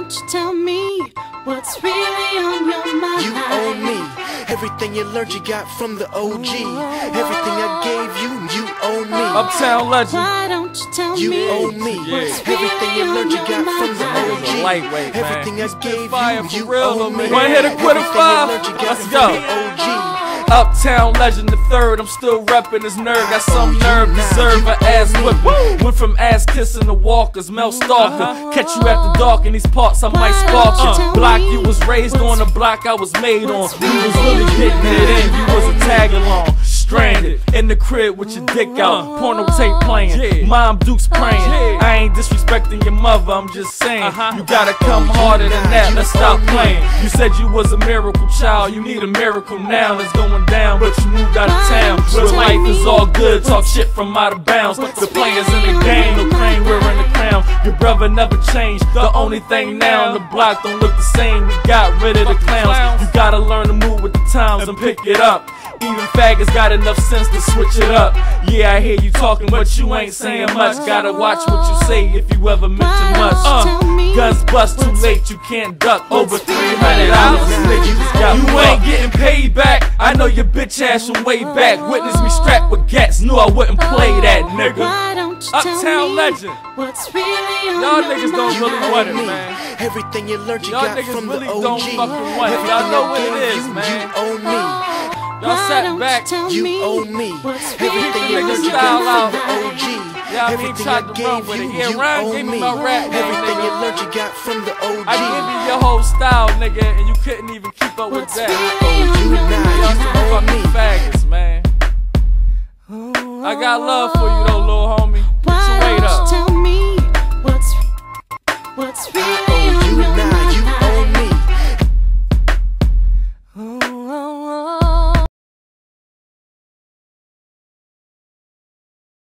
don't you tell me what's really on your mind? You owe me everything you learned, you got from the OG. Everything I gave you, you owe me. Uptown legend. Why don't you tell You me owe me what's everything you learned, you got from the OG. Lightweight, man. Everything I gave fire you, for you real, owe me. man. Wanna hit a quitter Everything five? you learned, you got Let's from go. the OG. Uptown legend the third, I'm still reppin' his nerve. Got some nerve, deserve an ass whippin'. Went from ass kissing to walkers, Mel Stalker. Catch you after dark in these parts, I might spark you. Block you was raised on the block I was made on. You was really getting it in, you was a tag along. Stranded in the crib with your dick out, porno tape playing, Mom Duke's praying. I ain't disrespecting your mother, I'm just saying you gotta come harder than that. Let's stop playing. You said you was a miracle child, you need a miracle now. It's going down, but you moved out of town. Where life is all good, talk shit from out of bounds. The players in the game, no crane wearing the crown. Your brother never changed. The only thing now on the block don't look the same. We got rid of the clowns. You gotta learn to move with the times and pick it up. Even faggots got enough sense to switch it up. Yeah, I hear you talking, but you ain't saying much. Gotta watch what you say if you ever mention much. Guns bust too late, you can't duck. Over $300, niggas got you ain't getting paid back. I know your bitch ass from way back. Witness me strapped with gats, knew I wouldn't play that, nigga. Uptown legend. Y'all niggas don't really want it, man. Everything you learned, you Y'all got niggas from the really OG. don't fucking want it. Y'all know what it is, man. You owe me. Y'all sat back. You owe me everything you Niggas learned, you style got out. from the OG. Yeah, I mean, Everything tried I to run gave with it. you, Yeah, you Ryan owe gave me me my rap game, everything nigga. you learned, you got from the OG. I give you your whole style, nigga, and you couldn't even keep up with that. You Y'all now, some you owe fucking me. faggots, man. I got love for you though, little homie. Put your weight up. Tell me what's really on your mind?